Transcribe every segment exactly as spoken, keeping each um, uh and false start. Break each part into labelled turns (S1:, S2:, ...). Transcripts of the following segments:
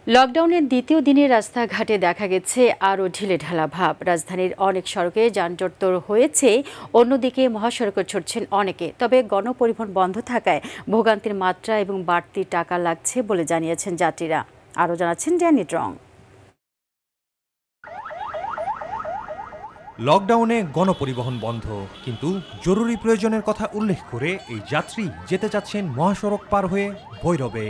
S1: লকডাউনের দ্বিতীয় দিনে রাস্তাঘাটে দেখা গেছে আরও ঢিলেঢালা ভাব। রাজধানীর অনেক সড়কে যানজট তো হয়েছে, অন্যদিকে মহাসড়কে ছুটছেন অনেকে। তবে গণপরিবহন বন্ধ থাকায় ভোগান্তির মাত্রা এবং বাড়তি টাকা লাগছে বলে জানিয়েছেন যাত্রীরা। আরও জানাচ্ছেন ড্যানি ট্রং।
S2: লকডাউনে গণপরিবহন বন্ধ, কিন্তু জরুরি প্রয়োজনের কথা উল্লেখ করে এই যাত্রী যেতে চাচ্ছেন মহাসড়ক পার হয়ে ভৈরবে।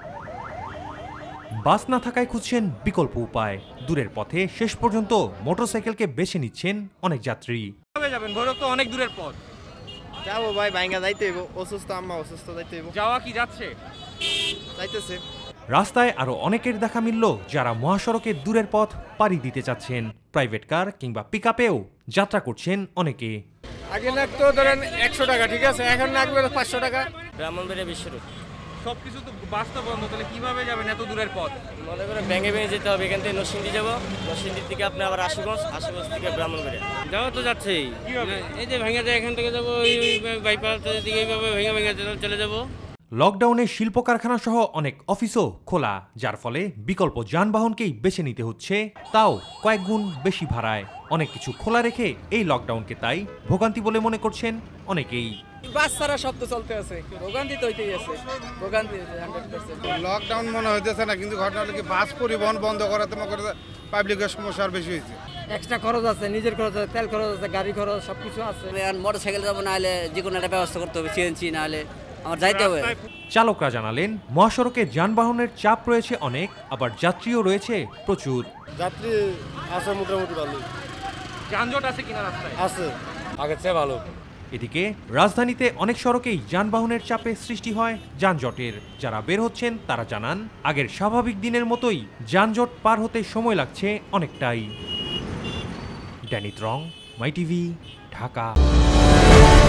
S2: বাস না থাকায় খুঁজছেন বিকল্প উপায়। দূরের পথে শেষ পর্যন্ত মোটরসাইকেলকে বেছে নিচ্ছেন অনেক যাত্রী।
S3: কিভাবে যাবেন? ভৈরব তো অনেক দূরের পথ।
S4: যাবো ভাই, বাইঙ্গা যাইতে হইব, অসুস্থ আম্মা অসুস্থ, যাইতে হইব।
S3: যাওয়া কি যাচ্ছে?
S4: যাইতেছে।
S2: রাস্তায় আরো অনেকের দেখা মিলল যারা মহাসড়কের দূরের পথ পাড়ি দিতে চাচ্ছেন। প্রাইভেট কার কিংবা পিকআপেও যাত্রা করছেন অনেকে।
S3: আগে লাগতো ধরেন একশো টাকা, ঠিক আছে, এখন লাগবে পাঁচশো টাকা।
S5: ব্রাহ্মণবাড়িয়া বিশ্ব রোড
S3: সবকিছু তো বাস তো বন্ধ, তাহলে কিভাবে যাবেন এত দূরের পথ?
S5: মনে করেন ব্যাঙ্গে ভেঙে যেতে হবে। এখান থেকে নরসিংদী যাবো, নরসিংদী থেকে আপনি আবার আশুগঞ্জ, আশুগঞ্জ থেকে ব্রাহ্মণবাড়িয়া যাওয়া তো যাচ্ছেই। এই যে ভেঙে যায়, এখান থেকে যাবো বাইপাস দিকে, এইভাবে ভেঙে ভেঙে চলে যাবো।
S2: লকডাউনে শিল্প কারখানা সহ অনেক অফিসও খোলা, যার ফলে বিকল্প যানবাহনকেই বেছে নিতে হচ্ছে, তাও কয়েক গুণ বেশি ভাড়ায়। অনেক কিছু খোলা রেখে এই লকডাউনকে তাই ভোগান্তি বলে মনে করছেন অনেকেই।
S6: বাস ছাড়া সব তো চলতে আছে, ভোগান্তি তো হইতেই আছে, ভোগান্তি হান্ড্রেড পার্সেন্ট।
S7: লকডাউন মনে হইতেছে না, কিন্তু ঘটনা হলো কি বাস পরিবহন বন্ধ করাতে মনে করে পাবলিকের সমস্যা আর বেশি হয়েছে।
S6: এক্সট্রা খরচ আছে, নিজের খরচ আছে, তেল খরচ আছে, গাড়ি খরচ, সবকিছু আছে।
S5: মোটর সাইকেল যাবো, না হলে যে কোনো একটা ব্যবস্থা করতে হবে, সিএনজি না হলে আমার যাইতে হবে।
S2: চালকরা জানালেন মহাসড়কে যানবাহনের চাপ রয়েছে অনেক, আবার যাত্রীও রয়েছে প্রচুর।
S7: যাত্রী আছে মোটামুটি ভালো,
S3: যানজট আছে কিনা রাস্তায়?
S7: আছে, আগের চেয়ে ভালো।
S2: এদিকে রাজধানীতে অনেক সড়কেই যানবাহনের চাপে সৃষ্টি হয় যানজটের। যারা বের হচ্ছেন তারা জানান আগের স্বাভাবিক দিনের মতোই যানজট পার হতে সময় লাগছে অনেকটাই। Danny Trong, my TV, Dhaka.